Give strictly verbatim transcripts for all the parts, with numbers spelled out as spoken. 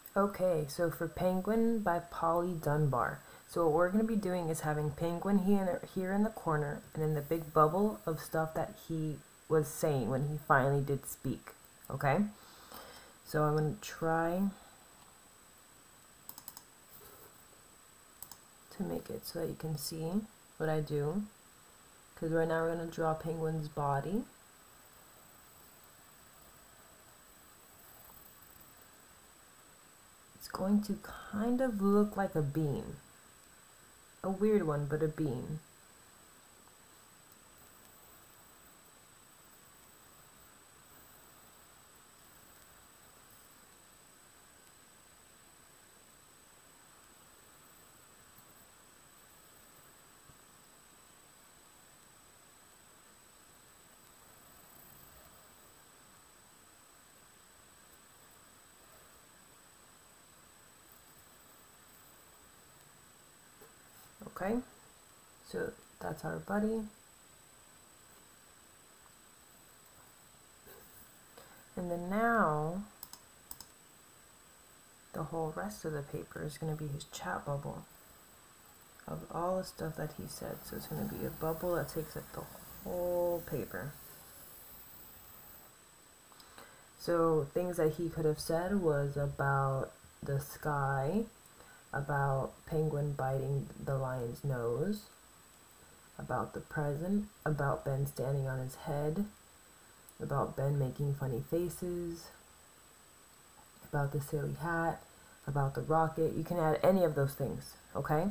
Okay, so for Penguin by Polly Dunbar. So what we're going to be doing is having Penguin here, here in the corner, and then the big bubble of stuff that he was saying when he finally did speak. Okay? So I'm going to try to make it so that you can see what I do. Because right now we're going to draw Penguin's body. It's going to kind of look like a bean. A weird one, but a bean. Okay, so that's our buddy. And then now, the whole rest of the paper is going to be his chat bubble of all the stuff that he said. So it's going to be a bubble that takes up the whole paper. So things that he could have said was about the sky, about Penguin biting the lion's nose, about the present, about Ben standing on his head, about Ben making funny faces, about the silly hat, about the rocket. You can add any of those things, okay?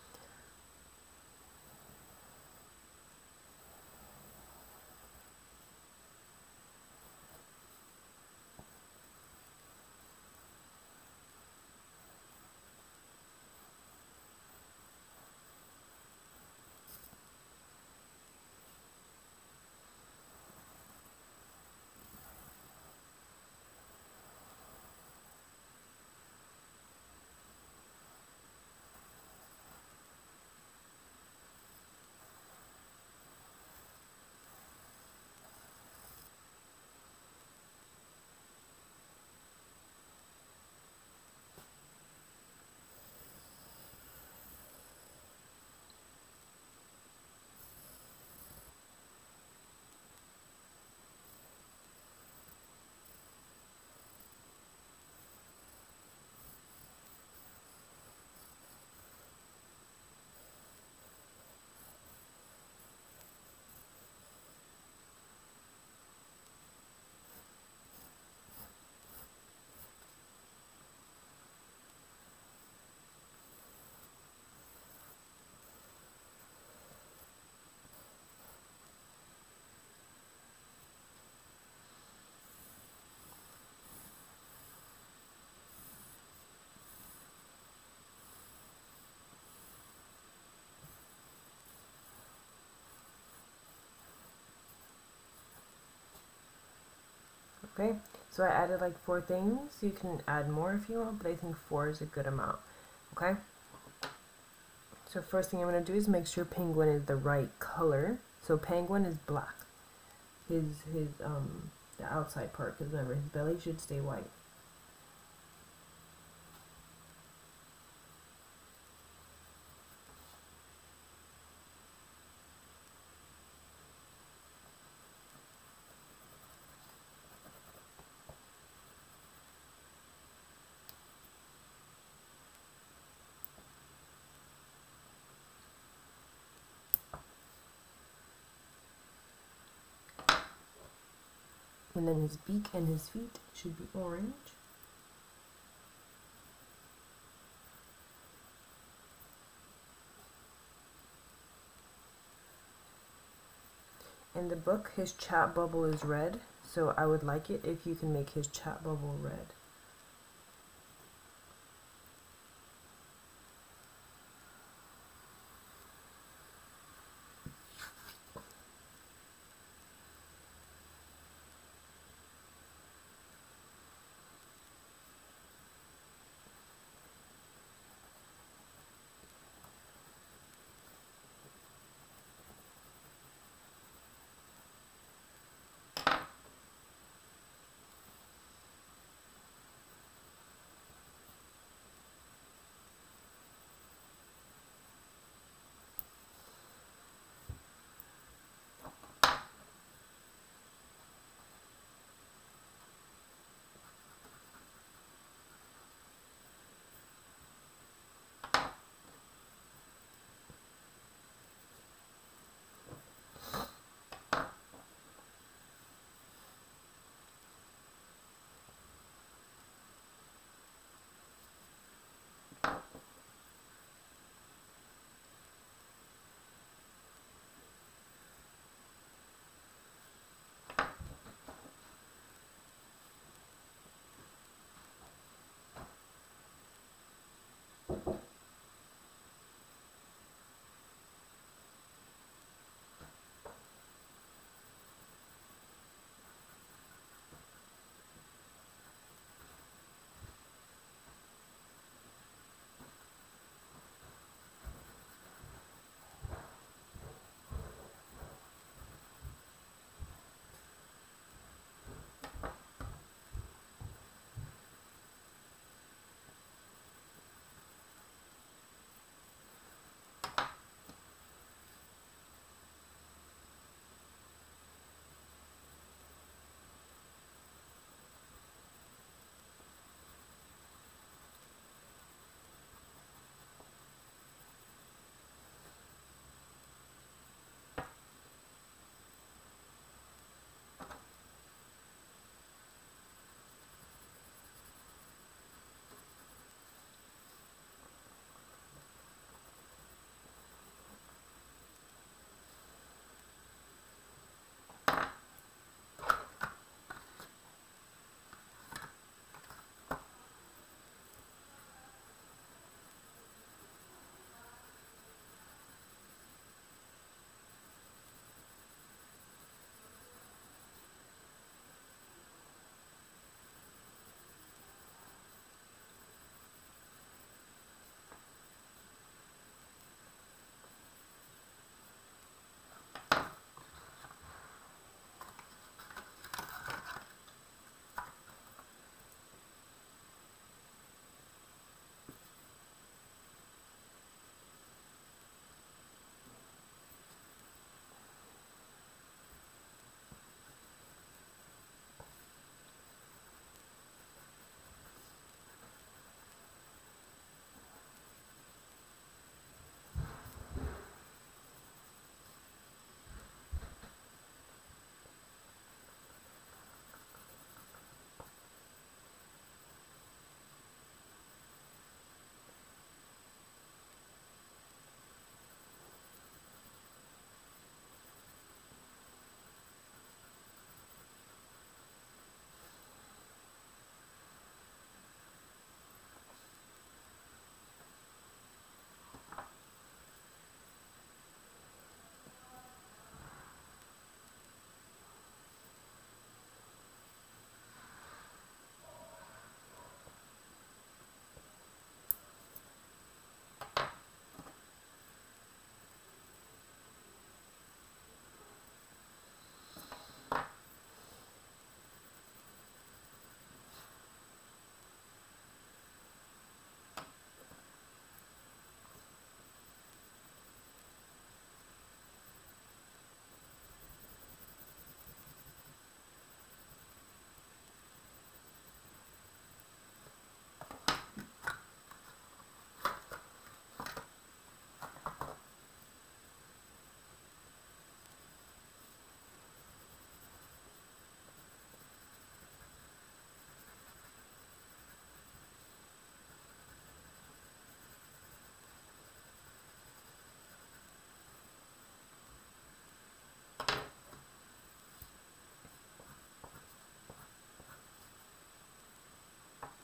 Okay, so I added like four things. You can add more if you want, but I think four is a good amount. Okay, so first thing I'm going to do is make sure Penguin is the right color. So Penguin is black. His, his um, the outside part, because remember, his belly should stay white. And then his beak and his feet should be orange. In the book, his chat bubble is red, so I would like it if you can make his chat bubble red.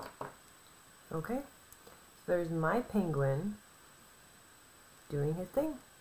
Okay, so there's my penguin doing his thing.